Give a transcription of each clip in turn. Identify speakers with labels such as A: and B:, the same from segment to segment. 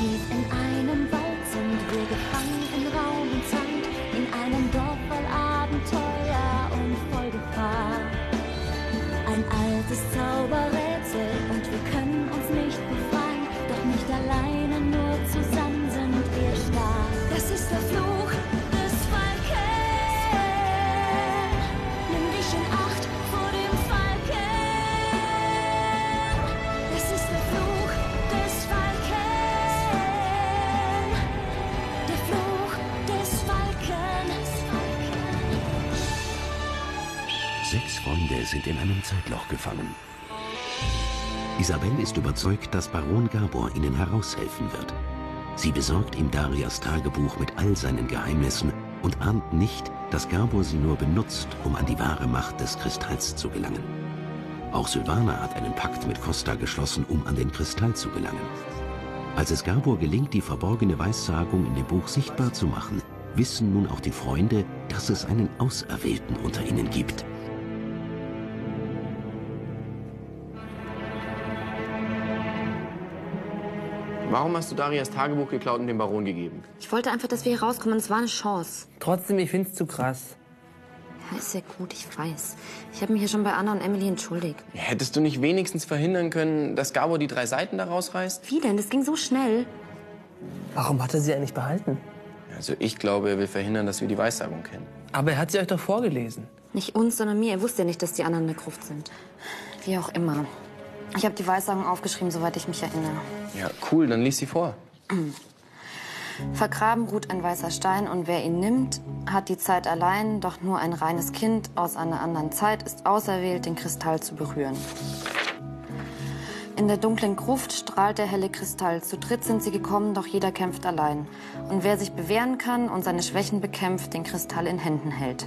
A: Tief in einem Wald sind wir gefangen in Raum und Zeit, in einem Dorf voll Abenteuer und voll Gefahr. Ein altes Zauberrätsel und wir können uns nicht befreien, doch nicht alleine, nur zusammen sind wir stark. Das ist der Fluch des Falken. Nimm dich in Acht vor dem Falken. Das ist der Fluch des Falken. Der Fluch des Falken.
B: 6 Freunde sind in einem Zeitloch gefangen. Isabel ist überzeugt, dass Baron Gabor ihnen heraushelfen wird. Sie besorgt ihm Darias Tagebuch mit all seinen Geheimnissen und ahnt nicht, dass Gabor sie nur benutzt, um an die wahre Macht des Kristalls zu gelangen. Auch Sylvana hat einen Pakt mit Costa geschlossen, um an den Kristall zu gelangen. Als es Gabor gelingt, die verborgene Weissagung in dem Buch sichtbar zu machen, wissen nun auch die Freunde, dass es einen Auserwählten unter ihnen gibt.
C: Warum hast du Darias Tagebuch geklaut und dem Baron gegeben?
D: Ich wollte einfach, dass wir hier rauskommen. Es war eine Chance.
E: Trotzdem, ich find's zu krass.
D: Ja, ist ja gut, ich weiß. Ich habe mich ja schon bei Anna und Emily entschuldigt.
C: Hättest du nicht wenigstens verhindern können, dass Gabor die 3 Seiten da rausreißt?
D: Wie denn? Das ging so schnell.
E: Warum hat er sie eigentlich behalten?
C: Also ich glaube, er will verhindern, dass wir die Weissagung kennen.
E: Aber er hat sie euch doch vorgelesen.
D: Nicht uns, sondern mir. Er wusste ja nicht, dass die anderen in der Gruft sind. Wie auch immer. Ich habe die Weissagung aufgeschrieben, soweit ich mich erinnere.
C: Ja, cool, dann lies sie vor.
D: Vergraben ruht ein weißer Stein und wer ihn nimmt, hat die Zeit allein, doch nur ein reines Kind aus einer anderen Zeit ist auserwählt, den Kristall zu berühren. In der dunklen Gruft strahlt der helle Kristall. Zu dritt sind sie gekommen, doch jeder kämpft allein. Und wer sich bewähren kann und seine Schwächen bekämpft, den Kristall in Händen hält.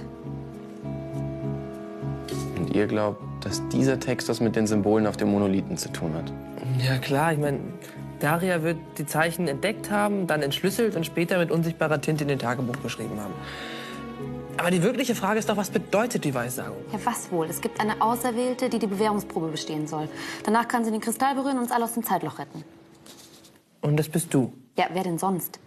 C: Und ihr glaubt, dass dieser Text was mit den Symbolen auf dem Monolithen zu tun hat?
E: Ja klar, ich meine, Daria wird die Zeichen entdeckt haben, dann entschlüsselt und später mit unsichtbarer Tinte in den Tagebuch geschrieben haben. Aber die wirkliche Frage ist doch, was bedeutet die Weissagung?
D: Ja, was wohl? Es gibt eine Auserwählte, die die Bewährungsprobe bestehen soll. Danach kann sie den Kristall berühren und uns alle aus dem Zeitloch retten.
E: Und das bist du?
D: Ja, wer denn sonst?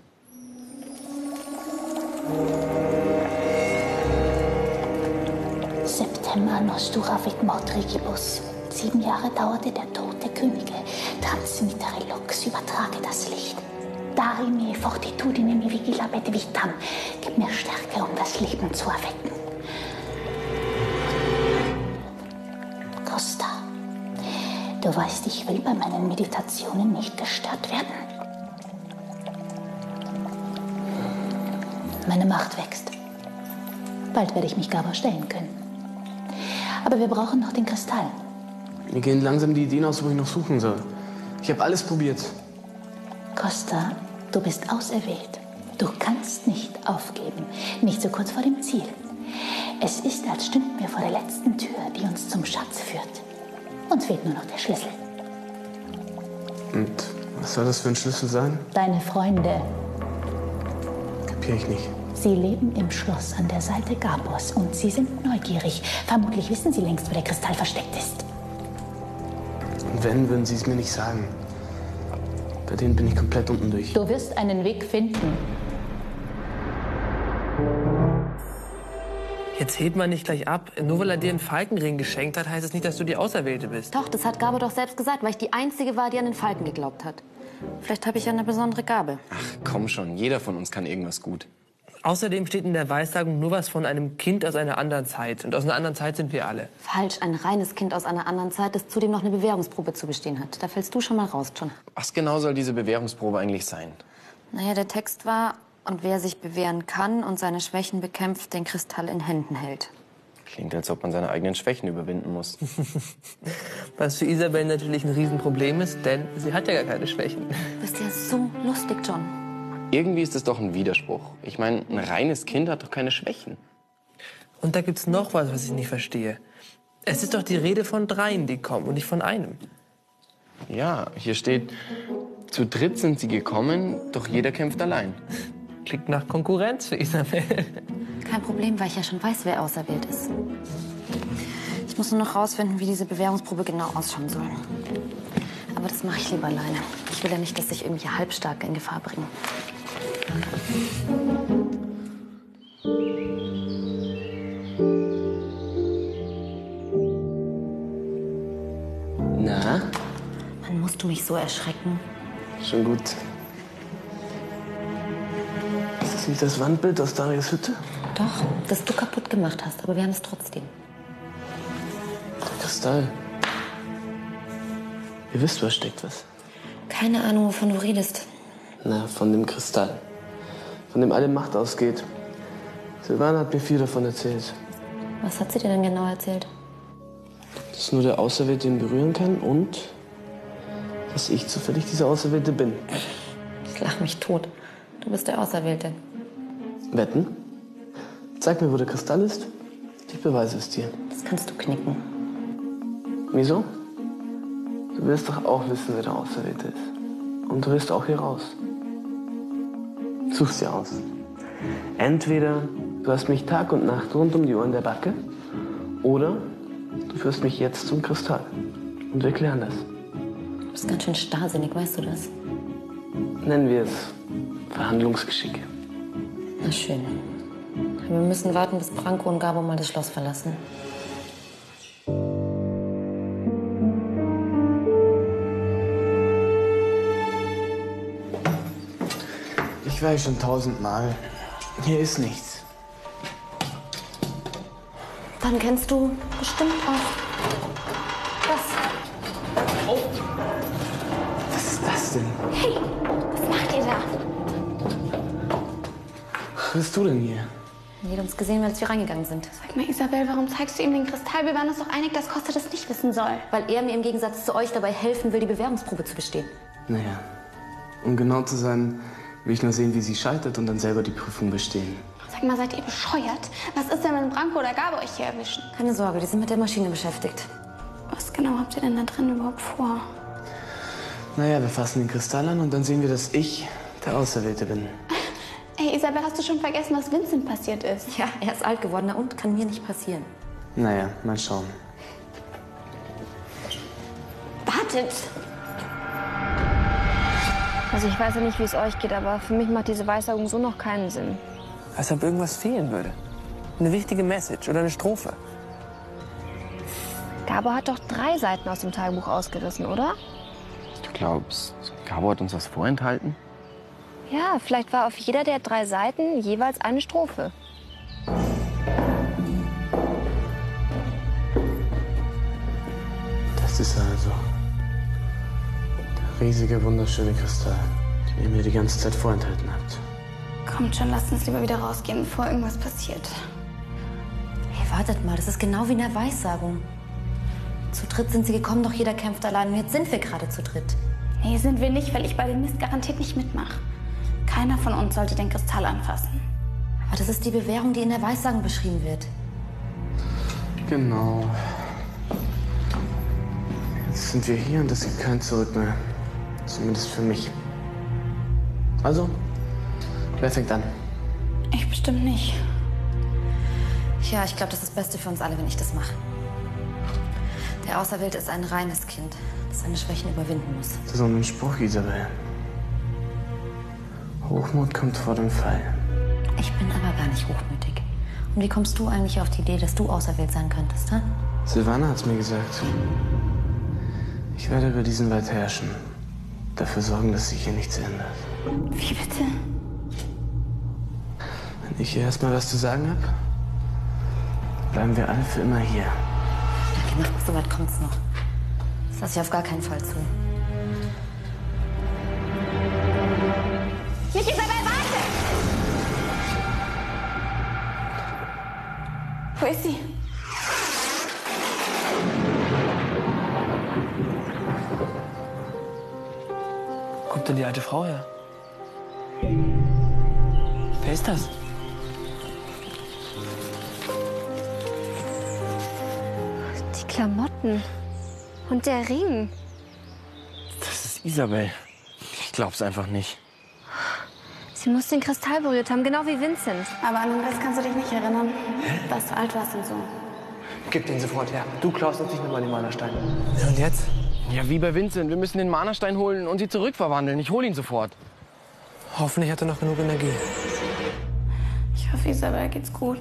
F: September nostura vit mortrigibus. 7 Jahre dauerte der Tod der Könige. Transmittere lux, übertrage das Licht. Darimi fortitudine mi vigilabet vitam. Gib mir Stärke, um das Leben zu erwecken. Costa, du weißt, ich will bei meinen Meditationen nicht gestört werden. Meine Macht wächst. Bald werde ich mich Gabor stellen können. Aber wir brauchen noch den Kristall.
C: Mir gehen langsam die Ideen aus, wo ich noch suchen soll. Ich habe alles probiert.
F: Costa, du bist auserwählt. Du kannst nicht aufgeben. Nicht so kurz vor dem Ziel. Es ist, als stünden wir vor der letzten Tür, die uns zum Schatz führt. Uns fehlt nur noch der Schlüssel.
C: Und was soll das für ein Schlüssel sein?
F: Deine Freunde,
C: Kapier ich nicht.
F: sie leben im Schloss an der Seite Gabors und sie sind neugierig. Vermutlich wissen sie längst, wo der Kristall versteckt ist.
C: Und wenn, würden sie es mir nicht sagen. Bei denen bin ich komplett unten durch.
F: Du wirst einen Weg finden.
E: Jetzt hebt man nicht gleich ab. Nur weil er dir einen Falkenring geschenkt hat, heißt es nicht, dass du die Auserwählte bist.
D: Doch, das hat Gabor doch selbst gesagt, weil ich die Einzige war, die an den Falken geglaubt hat. Vielleicht habe ich ja eine besondere Gabe.
C: Ach, komm schon. Jeder von uns kann irgendwas gut.
E: Außerdem steht in der Weissagung nur was von einem Kind aus einer anderen Zeit. Und aus einer anderen Zeit sind wir alle.
D: Falsch, ein reines Kind aus einer anderen Zeit, das zudem noch eine Bewährungsprobe zu bestehen hat. Da fällst du schon mal raus, John.
C: Was genau soll diese Bewährungsprobe eigentlich sein?
D: Naja, der Text war, und wer sich bewähren kann und seine Schwächen bekämpft, den Kristall in Händen hält.
C: Klingt, als ob man seine eigenen Schwächen überwinden muss.
E: Was für Isabel natürlich ein Riesenproblem ist, denn sie hat ja gar keine Schwächen.
D: Du bist ja so lustig, John.
C: Irgendwie ist es doch ein Widerspruch. Ich meine, ein reines Kind hat doch keine Schwächen.
E: Und da gibt's noch was ich nicht verstehe. Es ist doch die Rede von 3, die kommen und nicht von einem.
C: Ja, hier steht, zu dritt sind sie gekommen, doch jeder kämpft allein.
E: Klingt nach Konkurrenz für Isabel.
D: Kein Problem, weil ich ja schon weiß, wer auserwählt ist. Ich muss nur noch rausfinden, wie diese Bewährungsprobe genau ausschauen soll. Aber das mache ich lieber alleine. Ich will ja nicht, dass sich irgendwie Halbstarke in Gefahr bringen.
C: Na?
D: Wann musst du mich so erschrecken?
C: Schon gut. Ist das nicht das Wandbild aus Darias Hütte?
D: Doch, das du kaputt gemacht hast, aber wir haben es trotzdem.
C: Der Kristall. Ihr wisst, was steckt was.
D: Keine Ahnung, wovon du redest.
C: Na, von dem Kristall. Von dem alle Macht ausgeht. Silvana hat mir viel davon erzählt.
D: Was hat sie dir denn genau erzählt?
C: Dass nur der Auserwählte ihn berühren kann und dass ich zufällig dieser Auserwählte bin.
D: Ich lach mich tot. Du bist der Auserwählte.
C: Wetten? Zeig mir, wo der Kristall ist. Ich beweise es dir.
D: Das kannst du knicken.
C: Wieso? Du willst doch auch wissen, wer der Auserwählte ist. Und du willst auch hier raus. Such's dir aus. Entweder du hast mich Tag und Nacht rund um die Uhr in der Backe, oder du führst mich jetzt zum Kristall. Und wir klären das.
D: Du bist ganz schön starrsinnig, weißt du das?
C: Nennen wir es Verhandlungsgeschick.
D: Na schön. Wir müssen warten, bis Branko und Gabor mal das Schloss verlassen.
C: Ich weiß schon 1000-mal. Hier ist nichts.
D: Dann kennst du bestimmt auch das.
C: Was ist das denn?
F: Hey, was macht ihr da?
C: Was bist du denn hier?
D: Jeder hat uns gesehen, als wir reingegangen sind.
F: Sag mal, Isabel, warum zeigst du ihm den Kristall? Wir waren uns doch einig, dass Costa das nicht wissen soll.
D: Weil er mir im Gegensatz zu euch dabei helfen will, die Bewährungsprobe zu bestehen.
C: Naja, um genau zu sein, will ich nur sehen, wie sie scheitert und dann selber die Prüfung bestehen.
F: Sag mal, seid ihr bescheuert? Was ist denn, wenn Branko oder Gabor euch hier erwischen?
D: Keine Sorge, die sind mit der Maschine beschäftigt.
F: Was genau habt ihr denn da drin überhaupt vor?
C: Naja, wir fassen den Kristall an und dann sehen wir, dass ich der Auserwählte bin.
F: Ey, Isabel, hast du schon vergessen, was Vincent passiert ist?
D: Ja, er ist alt geworden, na und kann mir nicht passieren.
C: Naja, mal schauen.
F: Wartet!
G: Also ich weiß ja nicht, wie es euch geht, aber für mich macht diese Weissagung so noch keinen Sinn.
E: Als ob irgendwas fehlen würde. Eine wichtige Message oder eine Strophe.
G: Gabor hat doch 3 Seiten aus dem Tagebuch ausgerissen, oder?
H: Du glaubst, Gabor hat uns was vorenthalten?
G: Ja, vielleicht war auf jeder der 3 Seiten jeweils eine Strophe.
C: Das ist also der riesige, wunderschöne Kristall, den ihr mir die ganze Zeit vorenthalten habt.
F: Kommt schon, lasst uns lieber wieder rausgehen, bevor irgendwas passiert.
D: Hey, wartet mal, das ist genau wie in der Weissagung. Zu dritt sind sie gekommen, doch jeder kämpft allein. Und jetzt sind wir gerade zu dritt.
F: Nee, sind wir nicht, weil ich bei dem Mist garantiert nicht mitmache. Keiner von uns sollte den Kristall anfassen.
D: Aber das ist die Bewährung, die in der Weissagung beschrieben wird.
C: Genau. Jetzt sind wir hier und es gibt kein Zurück mehr. Zumindest für mich. Also, wer fängt an?
F: Ich bestimmt nicht.
D: Ja, ich glaube, das ist das Beste für uns alle, wenn ich das mache. Der Auserwählte ist ein reines Kind, das seine Schwächen überwinden muss.
C: Das ist so ein Spruch, Isabel. Hochmut kommt vor dem Fall.
D: Ich bin aber gar nicht hochmütig. Und wie kommst du eigentlich auf die Idee, dass du auserwählt sein könntest, ha?
C: Silvana hat's mir gesagt. Ich werde über diesen Wald herrschen. Dafür sorgen, dass sich hier nichts ändert.
F: Wie bitte?
C: Wenn ich hier erstmal was zu sagen habe, bleiben wir alle für immer hier.
D: Ja, genau, so weit kommt's noch. Das lasse ich auf gar keinen Fall zu.
F: Nicht Isabel, warte! Wo ist sie?
E: Kommt denn die alte Frau her? Wer ist das?
G: Die Klamotten und der Ring.
H: Das ist Isabel. Ich glaub's einfach nicht.
G: Sie muss den Kristall berührt haben, genau wie Vincent.
F: Aber an den Rest kannst du dich nicht erinnern. Dass du alt warst und so.
E: Gib den sofort her. Du klaust uns nicht nochmal den Malerstein. Ja, und jetzt?
H: Ja, wie bei Vincent. Wir müssen den Mana-Stein holen und sie zurückverwandeln. Ich hole ihn sofort.
E: Hoffentlich hat er noch genug Energie.
F: Ich hoffe, Isabel geht's gut.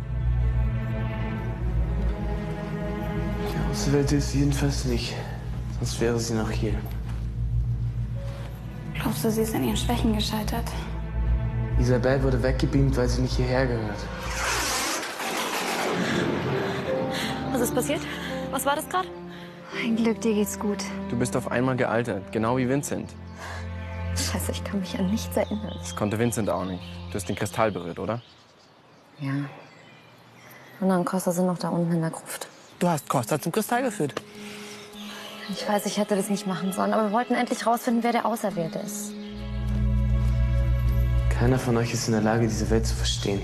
C: Die Auserwählte ist sie jedenfalls nicht. Sonst wäre sie noch hier.
F: Glaubst du, sie ist an ihren Schwächen gescheitert?
C: Isabel wurde weggebeamt, weil sie nicht hierher gehört.
G: Was ist passiert? Was war das gerade? Ein Glück, dir geht's gut.
H: Du bist auf einmal gealtert, genau wie Vincent.
G: Scheiße, ich kann mich an nichts erinnern.
H: Das konnte Vincent auch nicht. Du hast den Kristall berührt, oder?
D: Ja. Anna und Costa sind noch da unten in der Gruft.
E: Du hast Costa zum Kristall geführt.
D: Ich weiß, ich hätte das nicht machen sollen, aber wir wollten endlich rausfinden, wer der Auserwählte ist.
C: Keiner von euch ist in der Lage, diese Welt zu verstehen.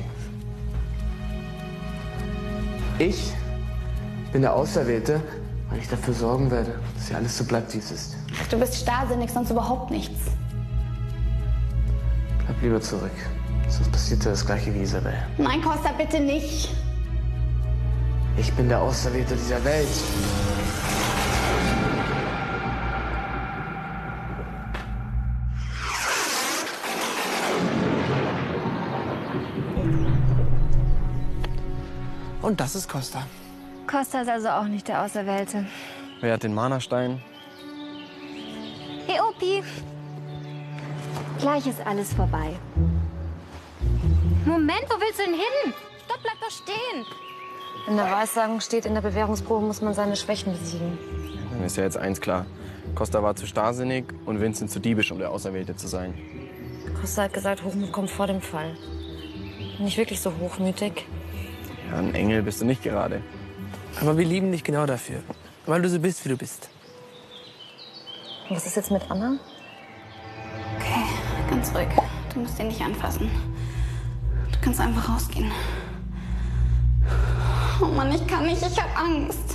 C: Ich bin der Auserwählte, weil ich dafür sorgen werde, dass hier alles so bleibt, wie es ist.
F: Du bist starrsinnig, sonst überhaupt nichts.
C: Bleib lieber zurück, sonst passiert dir das Gleiche wie Isabel.
F: Nein, Costa, bitte nicht.
C: Ich bin der Auserwählte dieser Welt.
E: Und das ist Costa.
G: Costa ist also auch nicht der Auserwählte.
H: Wer hat den Mana-Stein?
G: Hey, Opi. Gleich ist alles vorbei. Moment, wo willst du denn hin? Stopp, bleib doch stehen.
D: In der Weissagung steht, in der Bewährungsprobe muss man seine Schwächen besiegen.
H: Dann ist ja jetzt eins klar. Costa war zu starrsinnig und Vincent zu diebisch, um der Auserwählte zu sein.
D: Costa hat gesagt, Hochmut kommt vor dem Fall. Nicht wirklich so hochmütig.
H: Ja, ein Engel bist du nicht gerade.
E: Aber wir lieben dich genau dafür. Weil du so bist, wie du bist.
D: Und was ist jetzt mit Anna?
F: Okay, ganz ruhig. Du musst ihn nicht anfassen. Du kannst einfach rausgehen. Oh Mann, ich kann nicht. Ich hab Angst.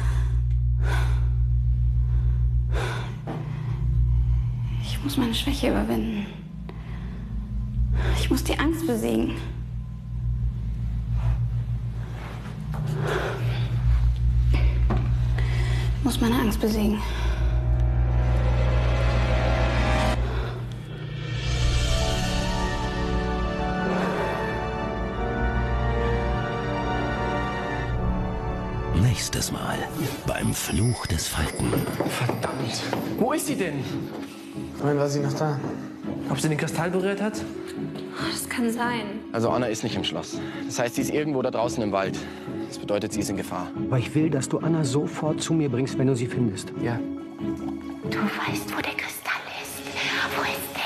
F: Ich muss meine Schwäche überwinden. Ich muss die Angst besiegen. Ich muss meine Angst besiegen.
B: Nächstes Mal beim Fluch des Falken.
H: Verdammt. Wo ist sie denn?
C: Vorhin war sie noch da.
E: Ob sie den Kristall berührt hat?
F: Das kann sein.
H: Also Anna ist nicht im Schloss. Das heißt, sie ist irgendwo da draußen im Wald. Das bedeutet, sie ist in Gefahr.
I: Aber ich will, dass du Anna sofort zu mir bringst, wenn du sie findest.
C: Ja.
F: Du weißt, wo der Kristall ist. Wo ist